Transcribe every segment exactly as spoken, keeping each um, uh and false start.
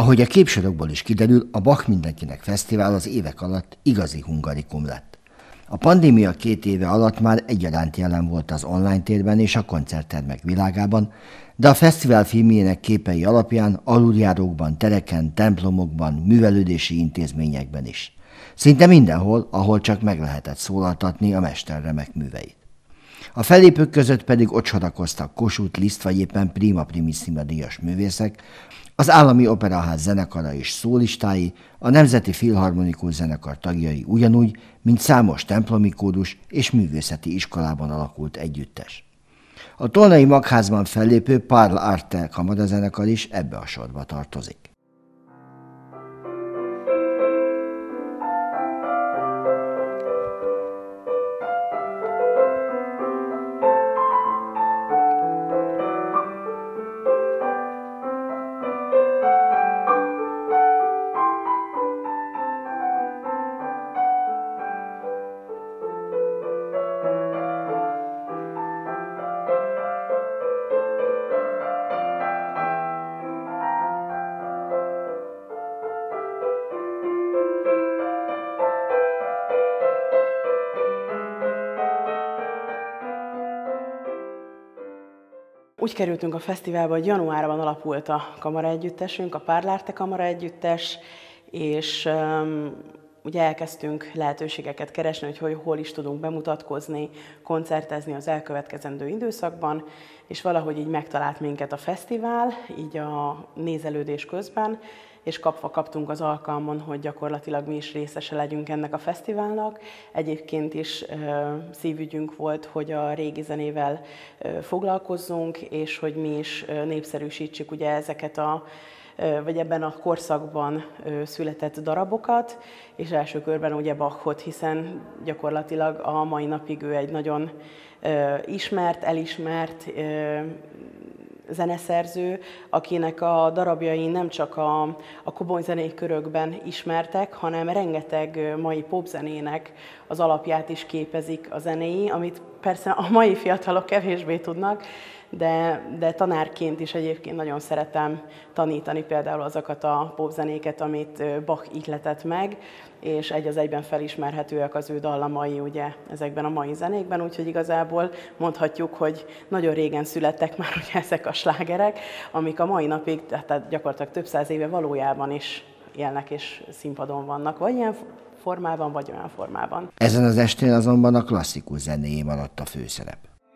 Ahogy a képsorokból is kiderül, a Bach Mindenkinek Fesztivál az évek alatt igazi hungarikum lett. A pandémia két éve alatt már egyaránt jelen volt az online térben és a koncerttermek világában, de a fesztivál filmjének képei alapján aluljárókban, tereken, templomokban, művelődési intézményekben is. Szinte mindenhol, ahol csak meg lehetett szólaltatni a mester remek műveit. A fellépők között pedig ott sorakoztak Kossuth, Liszt vagy éppen Prima Primissima díjas művészek, az Állami Operaház zenekara és szólistái, a Nemzeti Filharmonikus Zenekar tagjai ugyanúgy, mint számos templomi kórus és művészeti iskolában alakult együttes. A Tolnai Magházban fellépő Parl Arte kamarazenekar is ebbe a sorba tartozik. Úgy kerültünk a fesztiválba, hogy januárban alapult a kamaraegyüttesünk, a Parl Arte kamaraegyüttes, és um, ugye elkezdtünk lehetőségeket keresni, hogy, hogy hol is tudunk bemutatkozni, koncertezni az elkövetkezendő időszakban, és valahogy így megtalált minket a fesztivál, így a nézelődés közben, és kapva kaptunk az alkalmon, hogy gyakorlatilag mi is részese legyünk ennek a fesztiválnak. Egyébként is ö, szívügyünk volt, hogy a régi zenével ö, foglalkozzunk, és hogy mi is ö, népszerűsítsük ugye ezeket a ö, vagy ebben a korszakban ö, született darabokat, és első körben ugye Bachot, hiszen gyakorlatilag a mai napig ő egy nagyon ö, ismert, elismert ö, zeneszerző, akinek a darabjai nem csak a, a komoly zenei körökben ismertek, hanem rengeteg mai popzenének az alapját is képezik a zenéi, amit persze a mai fiatalok kevésbé tudnak, de, de tanárként is egyébként nagyon szeretem tanítani például azokat a popzenéket, amit Bach ihletett meg, és egy az egyben felismerhetőek az ő dallamai ugye ezekben a mai zenékben, úgyhogy igazából mondhatjuk, hogy nagyon régen születtek már ugye ezek a slágerek, amik a mai napig, tehát gyakorlatilag több száz éve valójában is élnek és színpadon vannak, vagy ilyen formában, vagy olyan formában. Ezen az estén azonban a klasszikus zenéjé maradt a főszerep.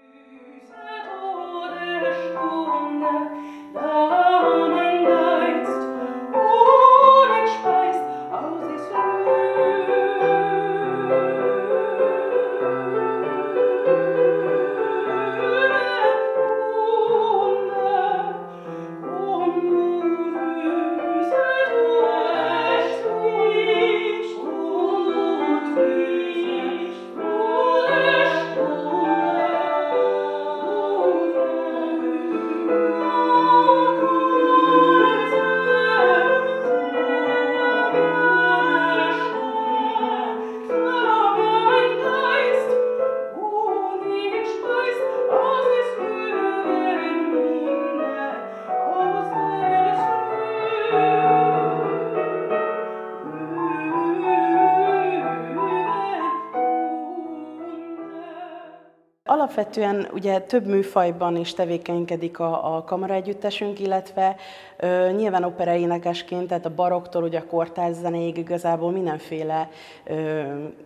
Alapvetően ugye több műfajban is tevékenykedik a, a kamaraegyüttesünk, illetve ö, nyilván operaénekesként, tehát a barokktól ugye a kortárs zenéig igazából mindenféle ö,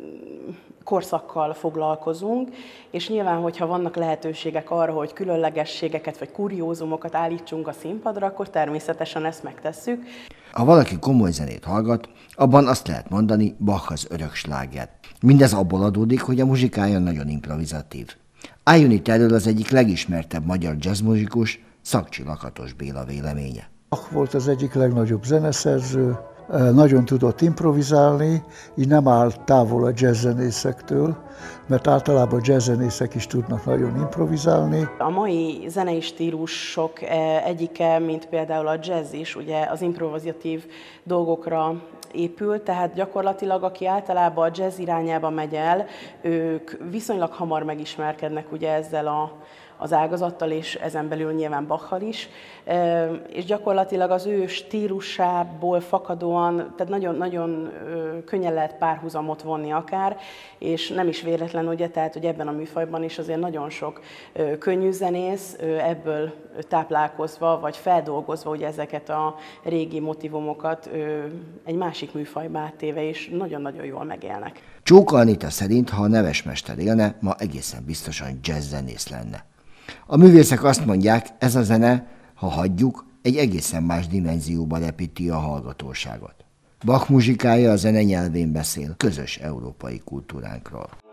korszakkal foglalkozunk, és nyilván, hogyha vannak lehetőségek arra, hogy különlegességeket vagy kuriózumokat állítsunk a színpadra, akkor természetesen ezt megtesszük. Ha valaki komoly zenét hallgat, abban azt lehet mondani, Bach az örök sláger. Mindez abból adódik, hogy a muzsikája nagyon improvizatív. Álljon itt erről az egyik legismertebb magyar jazzmuzikus, Szakcsi Lakatos Béla véleménye. Bach volt az egyik legnagyobb zeneszerző, nagyon tudott improvizálni, így nem áll távol a jazzzenészektől, mert általában a jazzzenészek is tudnak nagyon improvizálni. A mai zenei stílusok egyike, mint például a jazz is, ugye az improvizatív dolgokra épül, tehát gyakorlatilag aki általában a jazz irányába megy el, ők viszonylag hamar megismerkednek ugye ezzel a az ágazattal, és ezen belül nyilván Bachal is, és gyakorlatilag az ő stílusából fakadóan, tehát nagyon, nagyon könnyen lehet párhuzamot vonni akár, és nem is véletlen, ugye, tehát hogy ebben a műfajban is azért nagyon sok könnyű zenész ebből táplálkozva, vagy feldolgozva ugye ezeket a régi motivumokat egy másik műfajba áttéve is nagyon-nagyon jól megélnek. Csóka Anita szerint, ha a nevesmester élne, ma egészen biztosan jazzzenész lenne. A művészek azt mondják, ez a zene, ha hagyjuk, egy egészen más dimenzióba repíti a hallgatóságot. Bach muzsikája a zene nyelvén beszél, közös európai kultúránkról.